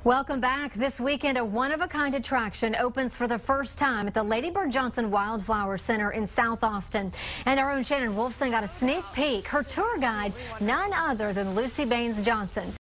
Welcome back. This weekend, a one-of-a-kind attraction opens for the first time at the Lady Bird Johnson Wildflower Center in South Austin. And our own Shannon Wolfson got a sneak peek. Her tour guide, none other than Lucy Baines Johnson.